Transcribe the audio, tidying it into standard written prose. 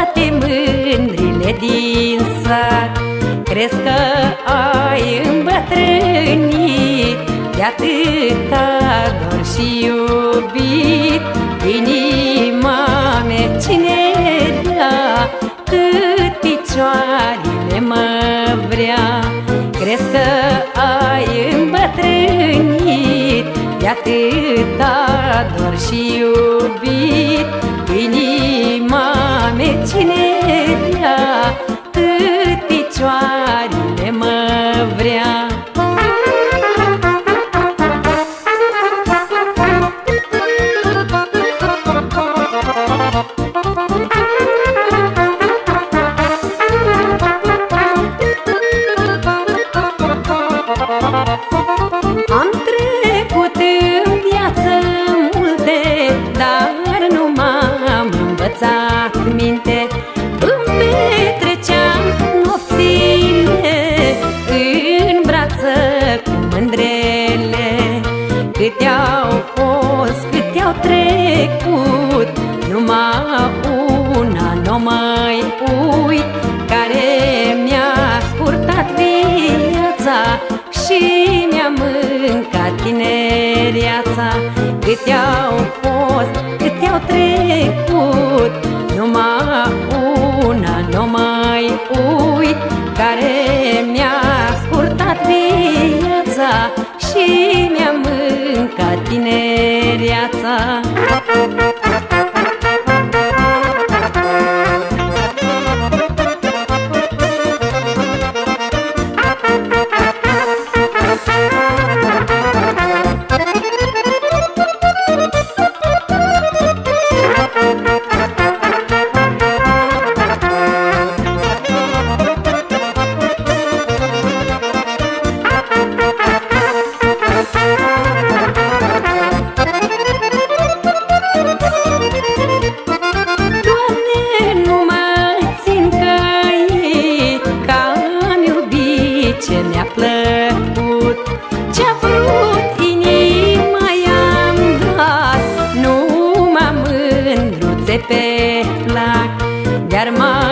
toate mândrile din sat. Crezi că ai îmbătrânit de atâta dor și iubit. Inima mea cine dea, cât picioarele mă vrea. Crezi că ai îmbătrânit de atâta dor și iubit. Inima mea cine dea, cât picioarele mă vrea. Am trecut în viață multe, dar nu m-am învățat minte. Îmi petreceam nopțile în brață cu mândrele. Câte au fost, câte au trecut, numai una n-o mai uit, care mi-a scurtat viața și mi-a mâncat tinereața. Câte au fost, câte au trecut, numai una n-o mai uit, care mi-a scurtat viața și mi-a mâncat tinereața. Ce mi-a plăcut, ce-a vrut inima i-am dat, numai mândruțe pe plac, iar